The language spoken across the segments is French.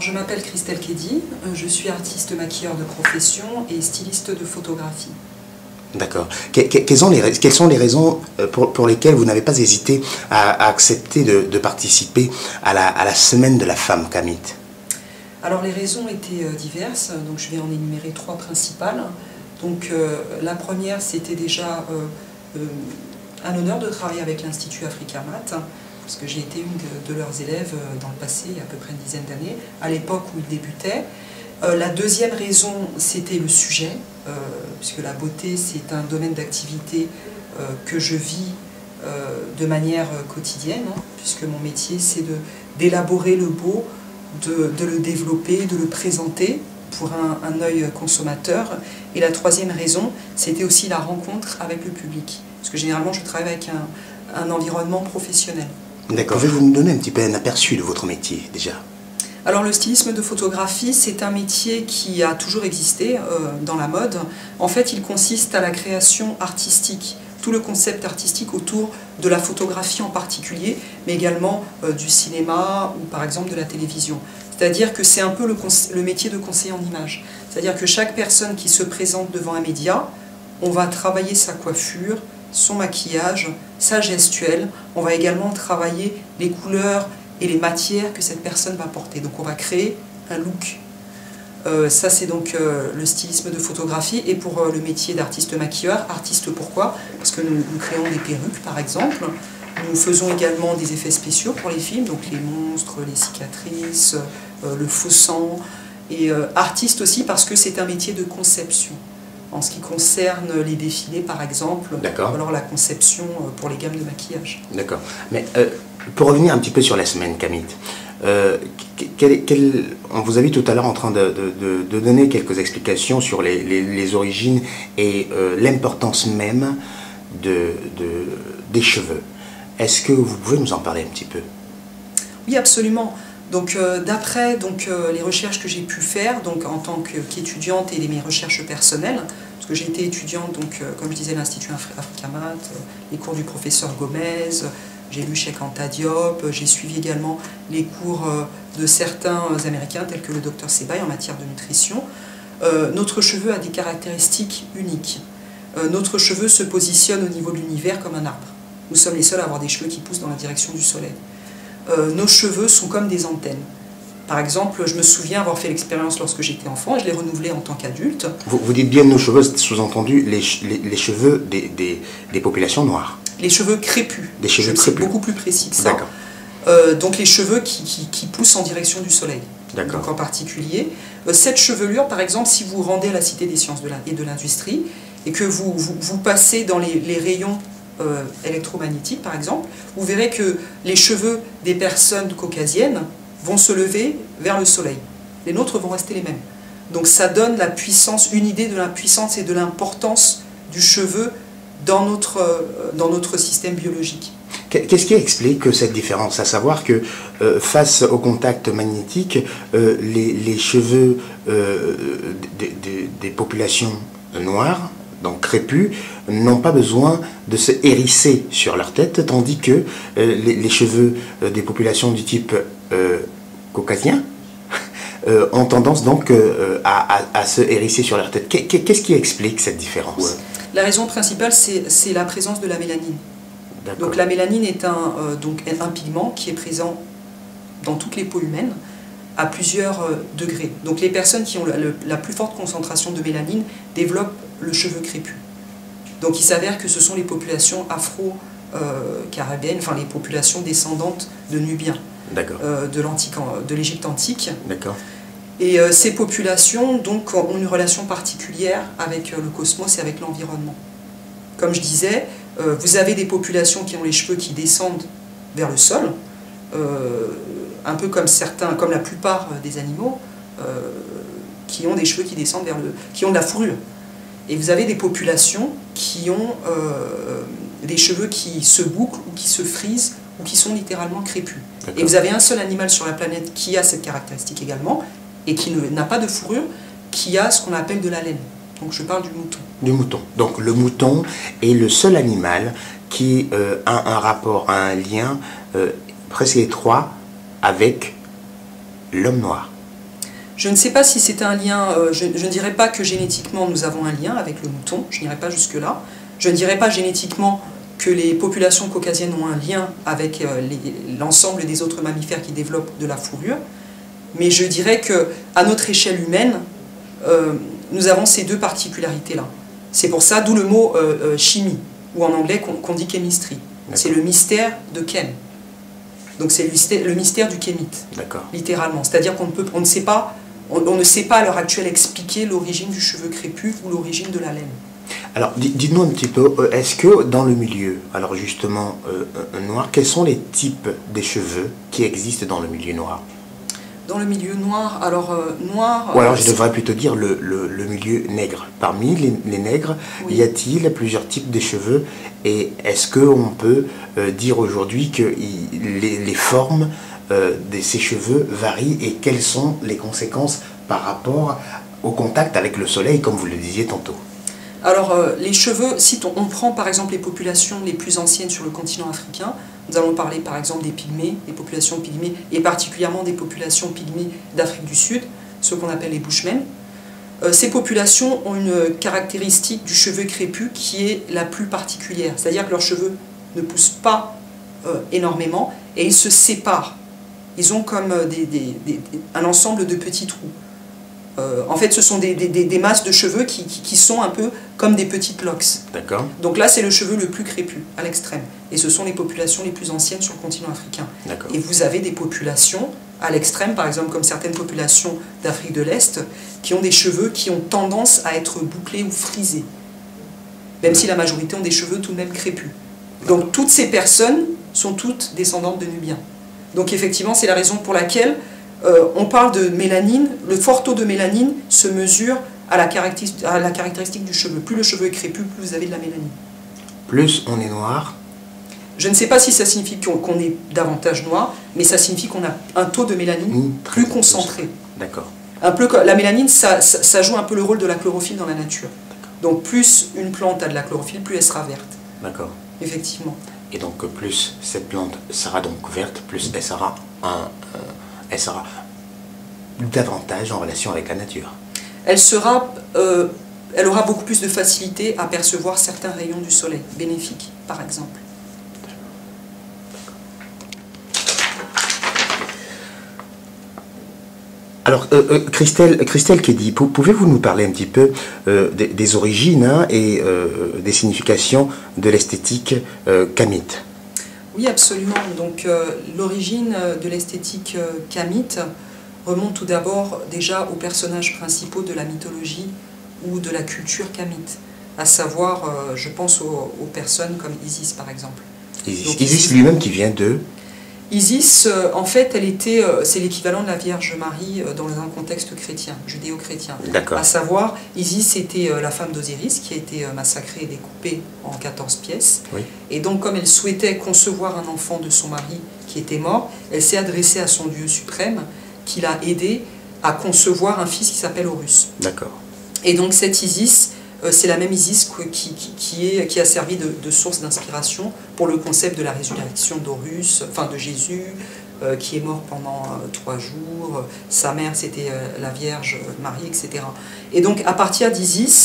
je m'appelle Christelle Kedi, je suis artiste maquilleur de profession et styliste de photographie. D'accord. Quelles sont les raisons pour lesquelles vous n'avez pas hésité à accepter de participer à la Semaine de la Femme Kamit? Alors les raisons étaient diverses, donc je vais en énumérer trois principales. Donc la première, c'était déjà un honneur de travailler avec l'Institut Africamat, parce que j'ai été une de leurs élèves dans le passé, il y a à peu près une dizaine d'années, à l'époque où ils débutaient. La deuxième raison, c'était le sujet, puisque la beauté, c'est un domaine d'activité que je vis de manière quotidienne, hein, puisque mon métier, c'est d'élaborer le beau, de le développer, de le présenter pour un œil consommateur. Et la troisième raison, c'était aussi la rencontre avec le public, parce que généralement, je travaille avec un environnement professionnel. D'accord. Pouvez-vous nous donner un petit peu un aperçu de votre métier, déjà? Alors le stylisme de photographie, c'est un métier qui a toujours existé dans la mode. En fait, il consiste à la création artistique, tout le concept artistique autour de la photographie en particulier, mais également du cinéma ou par exemple de la télévision. C'est-à-dire que c'est un peu le métier de conseiller en images. C'est-à-dire que chaque personne qui se présente devant un média, on va travailler sa coiffure, son maquillage, sa gestuelle. On va également travailler les couleurs et les matières que cette personne va porter. Donc on va créer un look. Ça c'est donc le stylisme de photographie. Et pour le métier d'artiste maquilleur, artiste pourquoi? Parce que nous créons des perruques par exemple. Nous faisons également des effets spéciaux pour les films, donc les monstres, les cicatrices, le faux sang. Et artiste aussi parce que c'est un métier de conception. En ce qui concerne les défilés par exemple, ou alors la conception pour les gammes de maquillage. D'accord. Mais pour revenir un petit peu sur la Semaine Kamit, on vous a vu tout à l'heure en train de donner quelques explications sur les origines et l'importance même des cheveux. Est-ce que vous pouvez nous en parler un petit peu? Oui, absolument. Donc, d'après les recherches que j'ai pu faire en tant qu'étudiante et mes recherches personnelles, parce que j'ai été étudiante, comme je disais, l'Institut Africamat, les cours du professeur Gomez, j'ai lu Cheikh Anta Diop, j'ai suivi également les cours de certains Américains tels que le Dr Sebaï en matière de nutrition. Notre cheveu a des caractéristiques uniques. Notre cheveu se positionne au niveau de l'univers comme un arbre. Nous sommes les seuls à avoir des cheveux qui poussent dans la direction du soleil. Nos cheveux sont comme des antennes. Par exemple, je me souviens avoir fait l'expérience lorsque j'étais enfant et je l'ai renouvelé en tant qu'adulte. Vous dites bien nos cheveux, sous-entendu les cheveux des populations noires. Les cheveux crépus. Des cheveux crépus. C'est beaucoup plus précis que ça. Donc les cheveux qui poussent en direction du soleil. Donc en particulier, cette chevelure, par exemple, si vous rendez à la Cité des sciences et de l'industrie et que vous passez dans les rayons électromagnétiques, par exemple, vous verrez que les cheveux des personnes caucasiennes vont se lever vers le soleil. Les nôtres vont rester les mêmes. Donc ça donne la puissance, une idée de la puissance et de l'importance du cheveu dans notre système biologique. Qu'est-ce qui explique cette différence? À savoir que face au contact magnétique, les cheveux des populations noires, donc crépus, n'ont pas besoin de se hérisser sur leur tête, tandis que les cheveux des populations du type caucasien ont tendance donc à se hérisser sur leur tête. Qu'est-ce qui explique cette différence? La raison principale, c'est la présence de la mélanine. Donc la mélanine est un pigment qui est présent dans toutes les peaux humaines à plusieurs degrés. Donc les personnes qui ont la plus forte concentration de mélanine développent le cheveu crépus. Donc il s'avère que ce sont les populations afro-caribéennes, enfin les populations descendantes de Nubiens, de l'Égypte antique. Et ces populations donc, ont une relation particulière avec le cosmos et avec l'environnement. Comme je disais, vous avez des populations qui ont les cheveux qui descendent vers le sol, un peu comme la plupart des animaux, qui ont des cheveux qui descendent qui ont de la fourrure. Et vous avez des populations qui ont des cheveux qui se bouclent ou qui se frisent ou qui sont littéralement crépus. Et vous avez un seul animal sur la planète qui a cette caractéristique également et qui n'a pas de fourrure, qui a ce qu'on appelle de la laine. Donc je parle du mouton. Du mouton. Donc le mouton est le seul animal qui a un rapport, a un lien presque étroit avec l'homme noir. Je ne sais pas si c'est un lien, je ne dirais pas que génétiquement nous avons un lien avec le mouton, je n'irai pas jusque-là. Je ne dirais pas génétiquement que les populations caucasiennes ont un lien avec l'ensemble des autres mammifères qui développent de la fourrure, mais je dirais qu'à notre échelle humaine, nous avons ces deux particularités-là. C'est pour ça, d'où le mot chimie, ou en anglais qu'on dit chemistry. C'est le mystère de Chem. Donc c'est le mystère du kémite, littéralement. C'est-à-dire qu'on ne sait pas, on ne sait pas à l'heure actuelle expliquer l'origine du cheveu crépus ou l'origine de la laine. Alors, dites-nous un petit peu, est-ce que dans le milieu, alors justement noir, quels sont les types des cheveux qui existent dans le milieu noir? Dans le milieu noir, alors noir... Ou alors je devrais plutôt dire le milieu nègre. Parmi les nègres, oui, y a-t-il plusieurs types de cheveux? Et est-ce qu'on peut dire aujourd'hui que les formes de ces cheveux varient et quelles sont les conséquences par rapport au contact avec le soleil, comme vous le disiez tantôt? Alors, les cheveux, si on prend par exemple les populations les plus anciennes sur le continent africain, nous allons parler par exemple des pygmées, des populations pygmées, et particulièrement des populations pygmées d'Afrique du Sud, ceux qu'on appelle les Bushmen. Ces populations ont une caractéristique du cheveu crépus qui est la plus particulière, c'est-à-dire que leurs cheveux ne poussent pas énormément et ils se séparent. Ils ont comme un ensemble de petits trous. En fait, ce sont des masses de cheveux qui sont un peu comme des petites locks. D'accord. Donc là, c'est le cheveu le plus crépus, à l'extrême. Et ce sont les populations les plus anciennes sur le continent africain. Et vous avez des populations à l'extrême, par exemple, comme certaines populations d'Afrique de l'Est, qui ont des cheveux qui ont tendance à être bouclés ou frisés. Même si la majorité ont des cheveux tout de même crépus. Donc toutes ces personnes sont toutes descendantes de Nubiens. Donc effectivement, c'est la raison pour laquelle on parle de mélanine. Le fort taux de mélanine se mesure à la caractéristique du cheveu. Plus le cheveu est crépus, plus vous avez de la mélanine. Plus on est noir? Je ne sais pas si ça signifie qu'on est davantage noir, mais ça signifie qu'on a un taux de mélanine plus concentré. D'accord. La mélanine, ça joue un peu le rôle de la chlorophylle dans la nature. Donc plus une plante a de la chlorophylle, plus elle sera verte. D'accord. Effectivement. Et donc plus cette plante sera donc verte, plus elle sera davantage en relation avec la nature. Elle aura beaucoup plus de facilité à percevoir certains rayons du soleil, bénéfiques, par exemple. Alors, Christelle Kedi, pouvez-vous nous parler un petit peu des origines et des significations de l'esthétique kamite? Oui, absolument. Donc, l'origine de l'esthétique kamite remonte tout d'abord déjà aux personnages principaux de la mythologie ou de la culture kamite, à savoir, je pense aux personnes comme Isis, par exemple. Isis lui-même qui vient de... Isis, en fait, c'est l'équivalent de la Vierge Marie dans un contexte chrétien, judéo-chrétien. D'accord. À savoir, Isis était la femme d'Osiris qui a été massacrée et découpée en 14 pièces. Oui. Et donc, comme elle souhaitait concevoir un enfant de son mari qui était mort, elle s'est adressée à son Dieu suprême qui l'a aidée à concevoir un fils qui s'appelle Horus. D'accord. Et donc, cette Isis, c'est la même Isis qui a servi de source d'inspiration pour le concept de la résurrection d'Horus, enfin de Jésus, qui est mort pendant 3 jours. Sa mère, c'était la Vierge Marie, etc. Et donc, à partir d'Isis,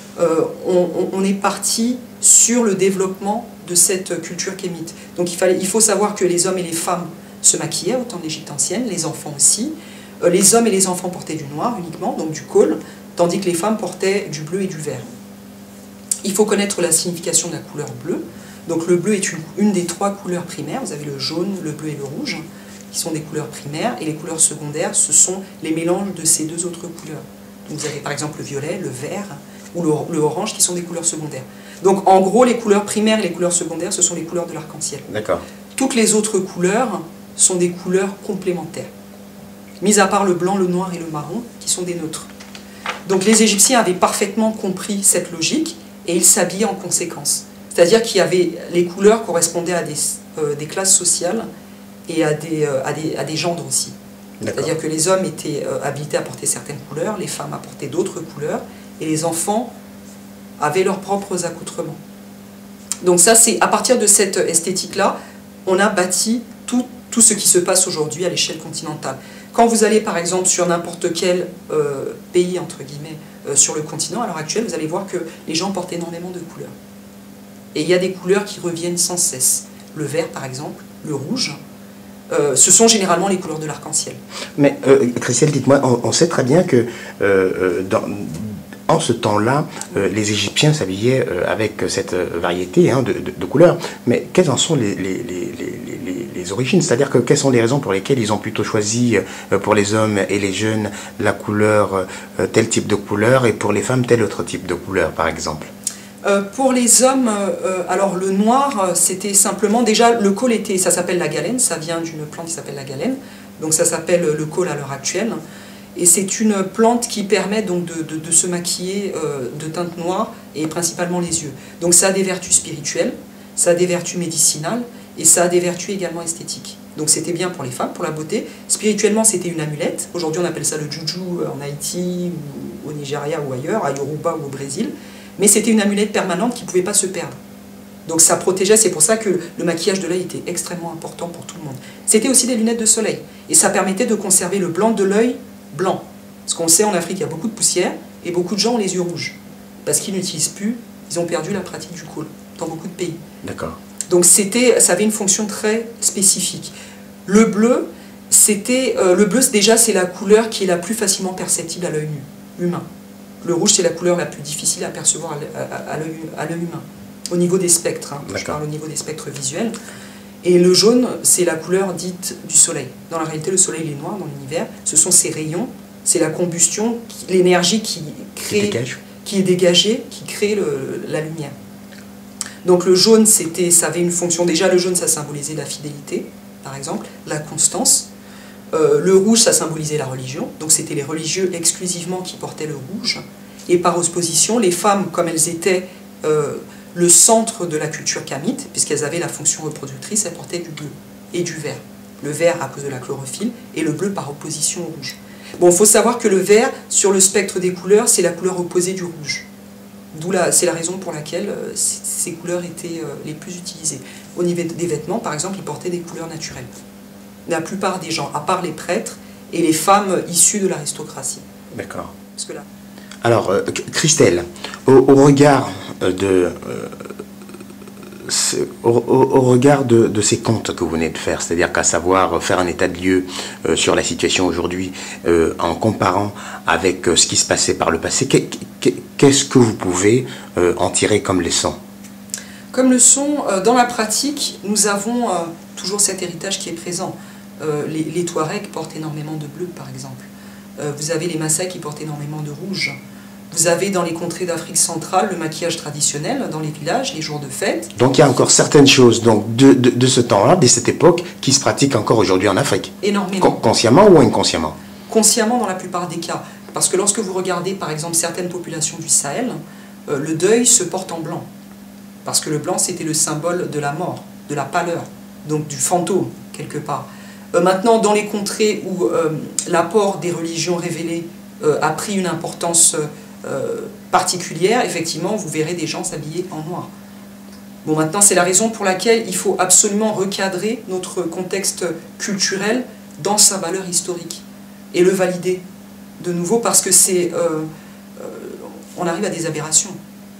on est parti sur le développement de cette culture kémite. Donc, il faut savoir que les hommes et les femmes se maquillaient au temps de l'Égypte ancienne, les enfants aussi. Les hommes et les enfants portaient du noir uniquement, donc du khôl, tandis que les femmes portaient du bleu et du vert. Il faut connaître la signification de la couleur bleue. Donc le bleu est une des 3 couleurs primaires. Vous avez le jaune, le bleu et le rouge, qui sont des couleurs primaires, et les couleurs secondaires, ce sont les mélanges de ces 2 autres couleurs. Donc vous avez par exemple le violet, le vert ou le orange, qui sont des couleurs secondaires. Donc en gros, les couleurs primaires et les couleurs secondaires, ce sont les couleurs de l'arc-en-ciel. D'accord. Toutes les autres couleurs sont des couleurs complémentaires, mis à part le blanc, le noir et le marron, qui sont des neutres. Donc les Égyptiens avaient parfaitement compris cette logique et ils s'habillaient en conséquence. C'est-à-dire qu'il y avait les couleurs correspondaient à des classes sociales et à des gendres aussi. C'est-à-dire que les hommes étaient habilités à porter certaines couleurs, les femmes à porter d'autres couleurs, et les enfants avaient leurs propres accoutrements. Donc ça, c'est à partir de cette esthétique-là, on a bâti tout ce qui se passe aujourd'hui à l'échelle continentale. quand vous allez par exemple sur n'importe quel pays, entre guillemets, sur le continent, à l'heure actuelle, vous allez voir que les gens portent énormément de couleurs. Et il y a des couleurs qui reviennent sans cesse. Le vert par exemple, le rouge, ce sont généralement les couleurs de l'arc-en-ciel. Mais Christelle, dites-moi, on sait très bien que en ce temps-là, les Égyptiens s'habillaient avec cette variété de couleurs. Mais quelles en sont les origines? C'est-à-dire que quelles sont les raisons pour lesquelles ils ont plutôt choisi pour les hommes et les jeunes la couleur, tel type de couleur, et pour les femmes tel autre type de couleur, par exemple? Pour les hommes, alors le noir, c'était simplement, déjà le col était, ça s'appelle la galène, ça vient d'une plante qui s'appelle la galène, donc ça s'appelle le col à l'heure actuelle, et c'est une plante qui permet donc de se maquiller de teinte noire, et principalement les yeux. Donc ça a des vertus spirituelles, ça a des vertus médicinales, et ça a des vertus également esthétiques. Donc c'était bien pour les femmes, pour la beauté. Spirituellement, c'était une amulette. Aujourd'hui, on appelle ça le juju en Haïti, ou au Nigeria, ou ailleurs, à Yoruba ou au Brésil. Mais c'était une amulette permanente qui ne pouvait pas se perdre. Donc ça protégeait, c'est pour ça que le maquillage de l'œil était extrêmement important pour tout le monde. C'était aussi des lunettes de soleil. Et ça permettait de conserver le blanc de l'œil blanc. Parce qu'on sait, en Afrique, il y a beaucoup de poussière, et beaucoup de gens ont les yeux rouges. Parce qu'ils n'utilisent plus, ils ont perdu la pratique du col, dans beaucoup de pays. D'accord. Donc ça avait une fonction très spécifique. Le bleu, déjà, c'est la couleur qui est la plus facilement perceptible à l'œil nu, humain. Le rouge, c'est la couleur la plus difficile à percevoir à l'œil humain, au niveau des spectres, je parle au niveau des spectres visuels. Et le jaune, c'est la couleur dite du soleil. Dans la réalité, le soleil il est noir dans l'univers, ce sont ses rayons, c'est la combustion, l'énergie qui est dégagée, qui crée la lumière. Donc le jaune, ça avait une fonction, déjà le jaune, ça symbolisait la fidélité, par exemple, la constance. Le rouge, ça symbolisait la religion, donc c'était les religieux exclusivement qui portaient le rouge. Et par opposition, les femmes, comme elles étaient le centre de la culture kamite, puisqu'elles avaient la fonction reproductrice, elles portaient du bleu et du vert. Le vert à cause de la chlorophylle, et le bleu par opposition au rouge. Bon, il faut savoir que le vert, sur le spectre des couleurs, c'est la couleur opposée du rouge. C'est la raison pour laquelle ces couleurs étaient les plus utilisées. Au niveau des vêtements, par exemple, ils portaient des couleurs naturelles. La plupart des gens, à part les prêtres et les femmes issues de l'aristocratie. D'accord. Là... Alors, Christelle, au regard de ces comptes que vous venez de faire, c'est-à-dire qu'à savoir faire un état de lieu sur la situation aujourd'hui en comparant avec ce qui se passait par le passé, qu'est-ce que vous pouvez en tirer comme leçon? Comme leçon, dans la pratique, nous avons toujours cet héritage qui est présent. Les Touaregs portent énormément de bleu, par exemple. Vous avez les Maasai qui portent énormément de rouge. Vous avez dans les contrées d'Afrique centrale le maquillage traditionnel dans les villages, les jours de fête. Donc il y a encore certaines choses de ce temps-là, de cette époque, qui se pratiquent encore aujourd'hui en Afrique. Énormément. Consciemment ou inconsciemment? Consciemment dans la plupart des cas. Parce que lorsque vous regardez par exemple certaines populations du Sahel, le deuil se porte en blanc. Parce que le blanc c'était le symbole de la mort, de la pâleur, donc du fantôme quelque part. Maintenant, dans les contrées où l'apport des religions révélées a pris une importance particulière, effectivement, vous verrez des gens s'habiller en noir. Bon, maintenant, c'est la raison pour laquelle il faut absolument recadrer notre contexte culturel dans sa valeur historique et le valider de nouveau parce que on arrive à des aberrations.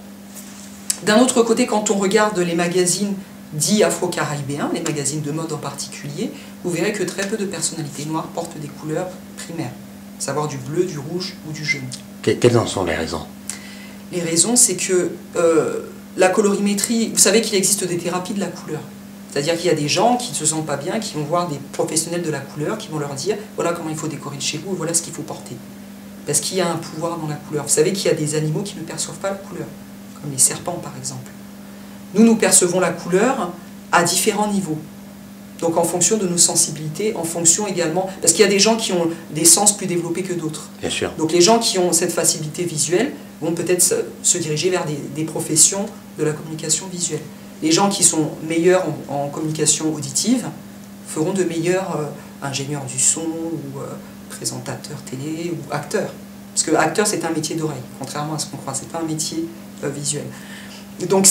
D'un autre côté, quand on regarde les magazines dits afro-caribéens, les magazines de mode en particulier, vous verrez que très peu de personnalités noires portent des couleurs primaires, à savoir du bleu, du rouge ou du jaune. Quelles en sont les raisons? Les raisons, c'est que la colorimétrie, vous savez qu'il existe des thérapies de la couleur. C'est-à-dire qu'il y a des gens qui ne se sentent pas bien, qui vont voir des professionnels de la couleur, qui vont leur dire « voilà comment il faut décorer chez vous, voilà ce qu'il faut porter ». Parce qu'il y a un pouvoir dans la couleur. Vous savez qu'il y a des animaux qui ne perçoivent pas la couleur, comme les serpents par exemple. Nous percevons la couleur à différents niveaux. Donc en fonction de nos sensibilités, en fonction également... Parce qu'il y a des gens qui ont des sens plus développés que d'autres. Bien sûr. Donc les gens qui ont cette facilité visuelle vont peut-être se diriger vers des professions de la communication visuelle. Les gens qui sont meilleurs en communication auditive feront de meilleurs ingénieurs du son ou présentateurs télé ou acteurs. Parce que acteur, c'est un métier d'oreille, contrairement à ce qu'on croit, c'est pas un métier visuel. Donc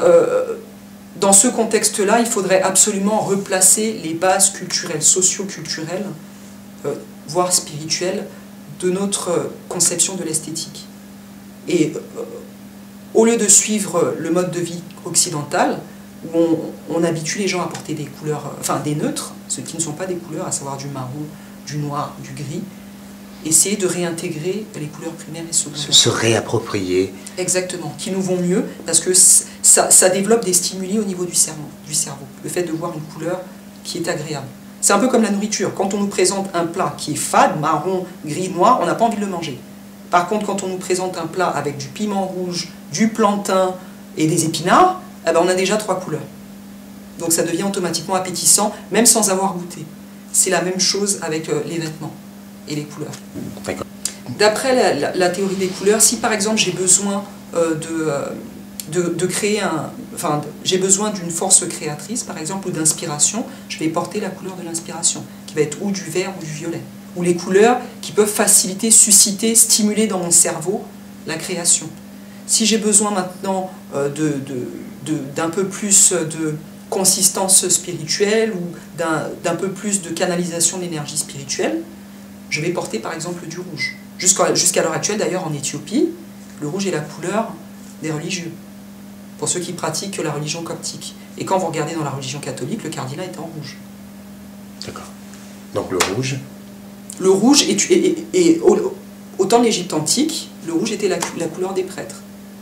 dans ce contexte-là, il faudrait absolument replacer les bases culturelles, socio-culturelles voire spirituelle, de notre conception de l'esthétique. Et au lieu de suivre le mode de vie occidental, où on habitue les gens à porter des couleurs, enfin des neutres, ceux qui ne sont pas des couleurs, à savoir du marron, du noir, du gris, essayer de réintégrer les couleurs primaires et secondaires. Se réapproprier. Exactement, qui nous vont mieux, parce que ça développe des stimuli au niveau du cerveau. Le fait de voir une couleur qui est agréable. C'est un peu comme la nourriture. Quand on nous présente un plat qui est fade, marron, gris, noir, on n'a pas envie de le manger. Par contre, quand on nous présente un plat avec du piment rouge, du plantain et des épinards, eh ben on a déjà 3 couleurs. Donc ça devient automatiquement appétissant, même sans avoir goûté. C'est la même chose avec les vêtements et les couleurs. D'après la théorie des couleurs, si par exemple j'ai besoin de créer j'ai besoin d'une force créatrice, par exemple, ou d'inspiration, je vais porter la couleur de l'inspiration, qui va être ou du vert ou du violet. Ou les couleurs qui peuvent faciliter, susciter, stimuler dans mon cerveau la création. Si j'ai besoin maintenant d'un peu plus de consistance spirituelle ou d'un peu plus de canalisation d'énergie spirituelle, je vais porter par exemple du rouge. Jusqu'à l'heure actuelle, d'ailleurs, en Éthiopie, le rouge est la couleur des religieux, pour ceux qui pratiquent la religion coptique. Et quand vous regardez dans la religion catholique, le cardinal est en rouge. D'accord. Donc le rouge. Le rouge est au temps de l'Égypte antique, le rouge était la couleur des prêtres.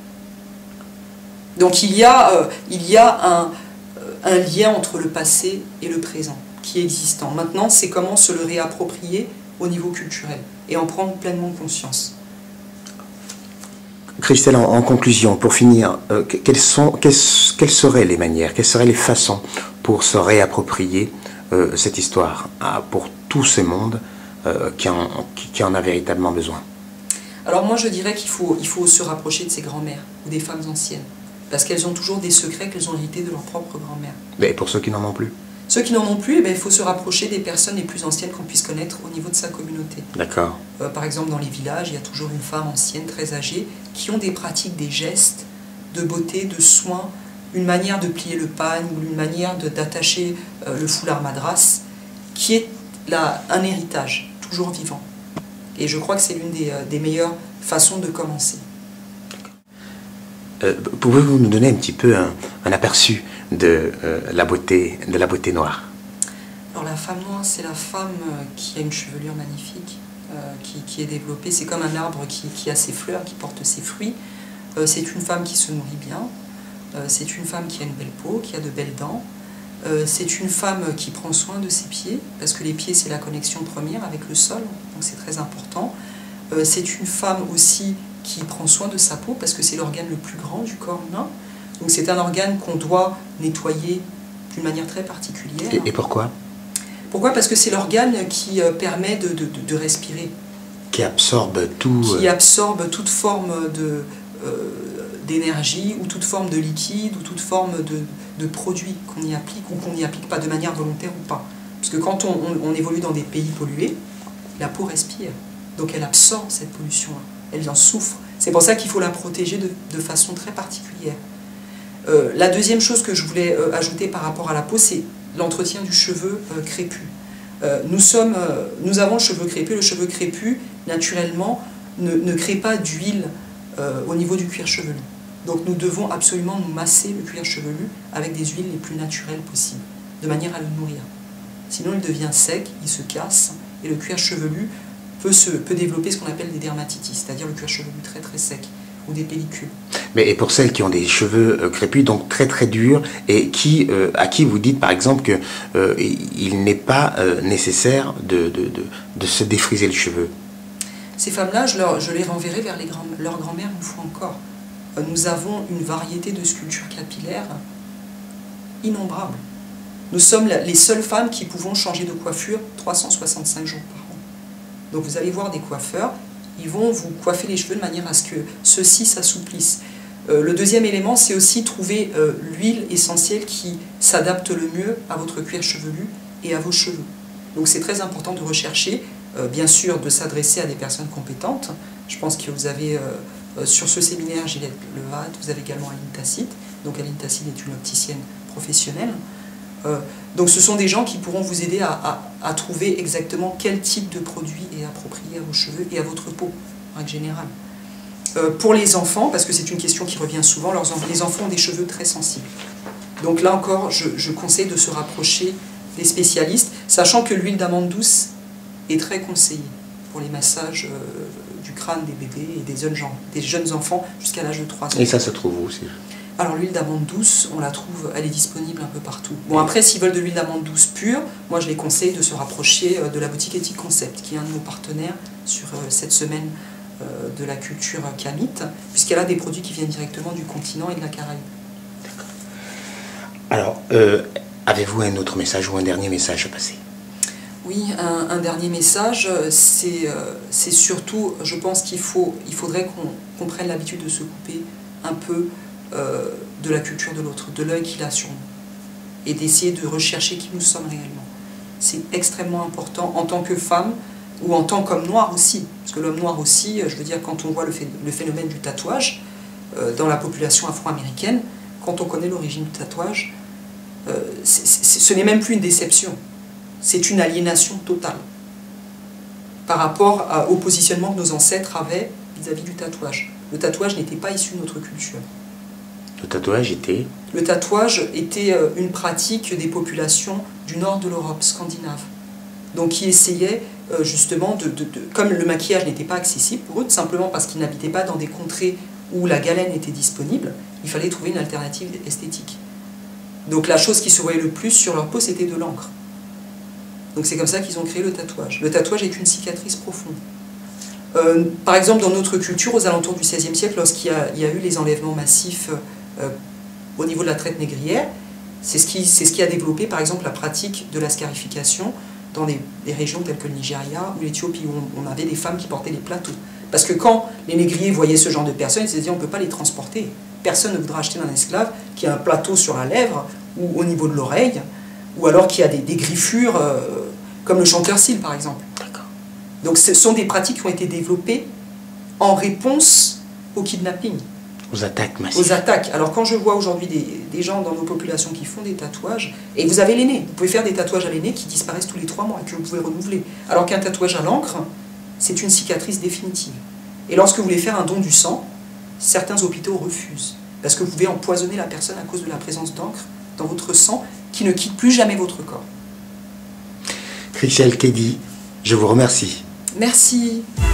Donc il y a un lien entre le passé et le présent qui est existant. Maintenant, c'est comment se le réapproprier au niveau culturel et en prendre pleinement conscience. Christelle, en conclusion, pour finir, quelles seraient les manières, quelles seraient les façons pour se réapproprier cette histoire pour tout ce monde qui en a véritablement besoin? Alors moi je dirais qu'il faut se rapprocher de ses grands-mères ou des femmes anciennes, parce qu'elles ont toujours des secrets qu'elles ont hérités de leur propre grand-mère. Et pour ceux qui n'en ont plus? Ceux qui n'en ont plus, il faut se rapprocher des personnes les plus anciennes qu'on puisse connaître au niveau de sa communauté. D'accord. Par exemple, dans les villages, il y a toujours une femme ancienne, très âgée, qui ont des pratiques, des gestes de beauté, de soins, une manière de plier le pagne ou une manière d'attacher le foulard madras, qui est un héritage toujours vivant. Et je crois que c'est l'une des meilleures façons de commencer. Pouvez-vous nous donner un petit peu un aperçu de la beauté noire? Alors la femme noire, c'est la femme qui a une chevelure magnifique, qui est développée. C'est comme un arbre qui a ses fleurs, qui porte ses fruits. C'est une femme qui se nourrit bien. C'est une femme qui a une belle peau, qui a de belles dents. C'est une femme qui prend soin de ses pieds, parce que les pieds, c'est la connexion première avec le sol, donc c'est très important. C'est une femme aussi qui prend soin de sa peau, parce que c'est l'organe le plus grand du corps humain. Donc c'est un organe qu'on doit nettoyer d'une manière très particulière. Et pourquoi? Pourquoi? Parce que c'est l'organe qui permet de respirer. Qui absorbe tout. Qui absorbe toute forme d'énergie, ou toute forme de liquide, ou toute forme de produit qu'on y applique, ou qu'on n'y applique pas de manière volontaire ou pas. Parce que quand on évolue dans des pays pollués, la peau respire. Donc elle absorbe cette pollution-là. Elle en souffre. C'est pour ça qu'il faut la protéger de façon très particulière. La deuxième chose que je voulais ajouter par rapport à la peau, c'est l'entretien du cheveu crépus. Nous avons le cheveu crépus. Le cheveu crépus, naturellement, ne crée pas d'huile au niveau du cuir chevelu. Donc nous devons absolument nous masser le cuir chevelu avec des huiles les plus naturelles possibles, de manière à le nourrir. Sinon il devient sec, il se casse, et le cuir chevelu peut développer ce qu'on appelle des dermatitis, c'est-à-dire le cuir chevelu très très sec, ou des pellicules. Mais et pour celles qui ont des cheveux crépus, donc très très durs, et à qui vous dites par exemple qu'il n'est pas nécessaire de se défriser le cheveu? Ces femmes-là, je les renverrai vers leur grand-mère une fois encore. Nous avons une variété de sculptures capillaires innombrables. Nous sommes les seules femmes qui pouvons changer de coiffure 365 jours par an. Donc vous allez voir des coiffeurs, ils vont vous coiffer les cheveux de manière à ce que ceux-ci s'assouplissent. Le deuxième élément, c'est aussi trouver l'huile essentielle qui s'adapte le mieux à votre cuir chevelu et à vos cheveux. Donc c'est très important de rechercher, bien sûr de s'adresser à des personnes compétentes. Je pense que vous avez sur ce séminaire Gillette Levat, vous avez également Aline Tacite. Donc Aline Tacite est une opticienne professionnelle. Donc ce sont des gens qui pourront vous aider à à trouver exactement quel type de produit est approprié à vos cheveux et à votre peau, en règle générale. Pour les enfants, parce que c'est une question qui revient souvent, les enfants ont des cheveux très sensibles. Donc là encore, je conseille de se rapprocher des spécialistes, sachant que l'huile d'amande douce est très conseillée pour les massages du crâne des bébés et des jeunes enfants jusqu'à l'âge de 3 ans. Et ça se trouve où aussi? Alors l'huile d'amande douce, on la trouve, elle est disponible un peu partout. Bon, après, s'ils veulent de l'huile d'amande douce pure, moi je les conseille de se rapprocher de la boutique Ethic Concept, qui est un de nos partenaires sur cette semaine de la culture kamite, puisqu'elle a des produits qui viennent directement du continent et de la Caraïbe. D'accord. Alors, avez-vous un autre message ou un dernier message à passer? Oui, un dernier message, c'est surtout, je pense qu'il faudrait qu'on prenne l'habitude de se couper un peu de la culture de l'autre, de l'œil qu'il a sur nous, et d'essayer de rechercher qui nous sommes réellement. C'est extrêmement important en tant que femme, ou en tant qu'homme noir aussi, parce que l'homme noir aussi, je veux dire, quand on voit le phénomène du tatouage dans la population afro-américaine, quand on connaît l'origine du tatouage, ce n'est même plus une déception, c'est une aliénation totale par rapport au positionnement que nos ancêtres avaient vis-à-vis du tatouage. Le tatouage n'était pas issu de notre culture. Le tatouage était? Le tatouage était une pratique des populations du nord de l'Europe, scandinave. Donc qui essayaient justement comme le maquillage n'était pas accessible pour eux, simplement parce qu'ils n'habitaient pas dans des contrées où la galène était disponible, il fallait trouver une alternative esthétique. Donc la chose qui se voyait le plus sur leur peau, c'était de l'encre. Donc c'est comme ça qu'ils ont créé le tatouage. Le tatouage est une cicatrice profonde. Par exemple, dans notre culture, aux alentours du XVIe siècle, lorsqu'il y a eu les enlèvements massifs au niveau de la traite négrière, c'est ce qui a développé, par exemple, la pratique de la scarification dans des régions telles que le Nigeria ou l'Éthiopie, où on avait des femmes qui portaient les plateaux. Parce que quand les négriers voyaient ce genre de personnes, ils se disaient on ne peut pas les transporter. Personne ne voudra acheter un esclave qui a un plateau sur la lèvre ou au niveau de l'oreille, ou alors qui a des griffures, comme le chanteur Seal par exemple. Donc ce sont des pratiques qui ont été développées en réponse au kidnapping. Aux attaques massives. Aux attaques. Alors quand je vois aujourd'hui des gens dans nos populations qui font des tatouages, et vous avez l'aîné, vous pouvez faire des tatouages à l'aîné qui disparaissent tous les 3 mois et que vous pouvez renouveler. Alors qu'un tatouage à l'encre, c'est une cicatrice définitive. Et lorsque vous voulez faire un don du sang, certains hôpitaux refusent. Parce que vous pouvez empoisonner la personne à cause de la présence d'encre dans votre sang qui ne quitte plus jamais votre corps. Chrishell Keddie, je vous remercie. Merci.